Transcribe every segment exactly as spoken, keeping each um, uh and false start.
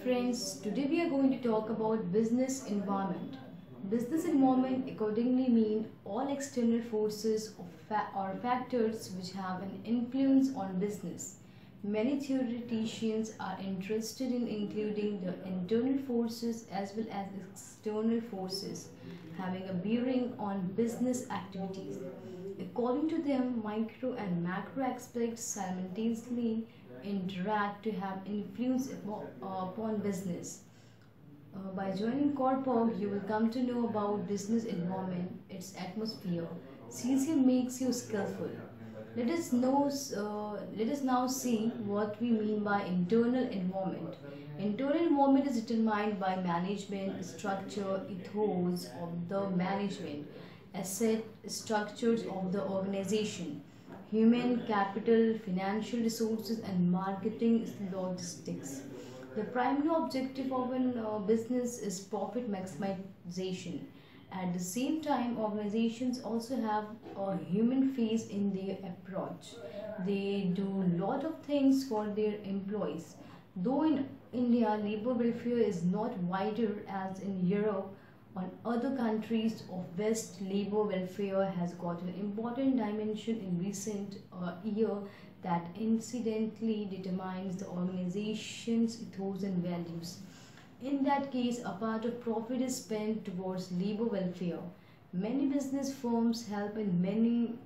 friends, today we are going to talk about business environment. Business environment accordingly mean all external forces or, fa- or factors which have an influence on business. Many theoreticians are interested in including the internal forces as well as external forces having a bearing on business activities. According to them, micro and macro aspects simultaneously interact to have influence upon business. Uh, by joining Corpog, you will come to know about business environment, its atmosphere. C C M makes you skillful. Let us know. Uh, let us now see what we mean by internal environment. Internal environment is determined by management structure, ethos of the management, asset structures of the organization, human capital, financial resources, and marketing logistics. The primary objective of a uh, business is profit maximization. At the same time, organizations also have a human face in their approach. They do a lot of things for their employees. Though in India, labor welfare is not wider as in Europe, on other countries of West, labor welfare has got an important dimension in recent uh, year that incidentally determines the organization's ethos and values. In that case, a part of profit is spent towards labor welfare. Many business firms help in many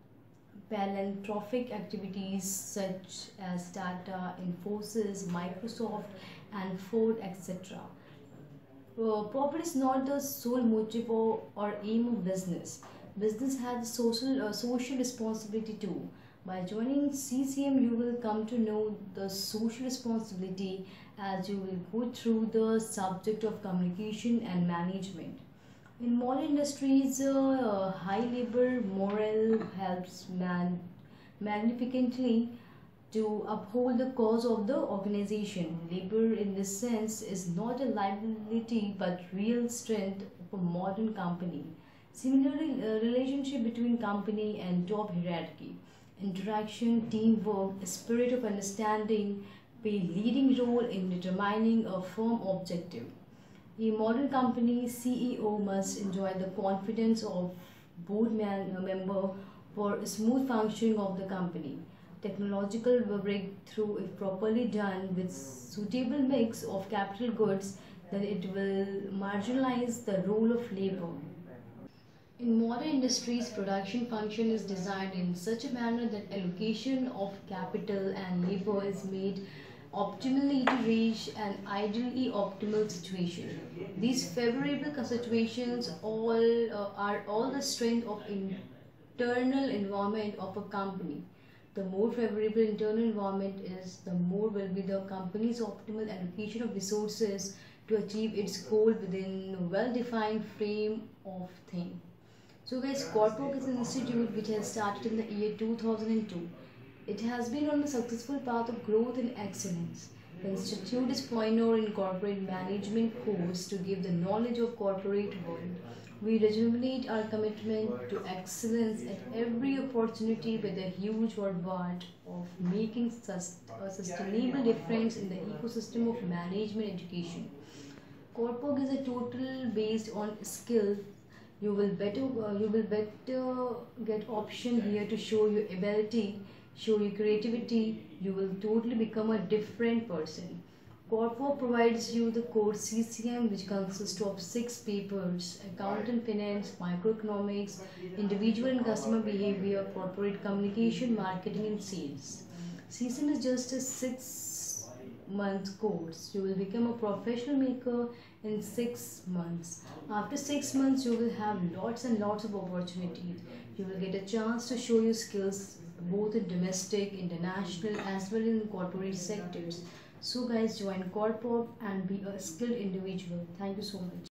philanthropic activities such as Tata, Infosys, Microsoft, and Ford, et cetera. Uh, profit is not the sole motive or, or aim of business. Business has social uh, social responsibility too. By joining C C M, you will come to know the social responsibility as you will go through the subject of communication and management. In modern industries, uh, high labor morale helps man magnificently to uphold the cause of the organization. Labor in this sense is not a liability but real strength of a modern company. Similarly, a relationship between company and top hierarchy, interaction, teamwork, spirit of understanding play leading role in determining a firm objective. A modern company C E O must enjoy the confidence of board man, member for smooth functioning of the company. Technological breakthrough, if properly done with suitable mix of capital goods, then it will marginalize the role of labor. In modern industries, production function is designed in such a manner that allocation of capital and labor is made optimally to reach an ideally optimal situation. These favorable situations all uh, are all the strength of internal environment of a company. The more favorable internal environment is, the more will be the company's optimal allocation of resources to achieve its goal within a well-defined frame of thing. So guys, Corpog is an institute which has started in the year two thousand two. It has been on a successful path of growth and excellence. The institute is pioneer in corporate management course to give the knowledge of corporate world. We rejuvenate our commitment to excellence at every opportunity with a huge worldwide of making sus a sustainable difference in the ecosystem of management education. Corpog is a total based on skill. You will better uh, you will better get option here to show your ability, show your creativity. You will totally become a different person. Corpog provides you the course C C M, which consists of six papers: accounting, finance, microeconomics, individual and customer behavior, corporate communication, marketing, and sales. C C M is just a six month course. You will become a professional maker in six months. After six months, you will have lots and lots of opportunities. You will get a chance to show your skills both in domestic, international, as well in corporate sectors. So guys, join Corpog and be a skilled individual. Thank you so much.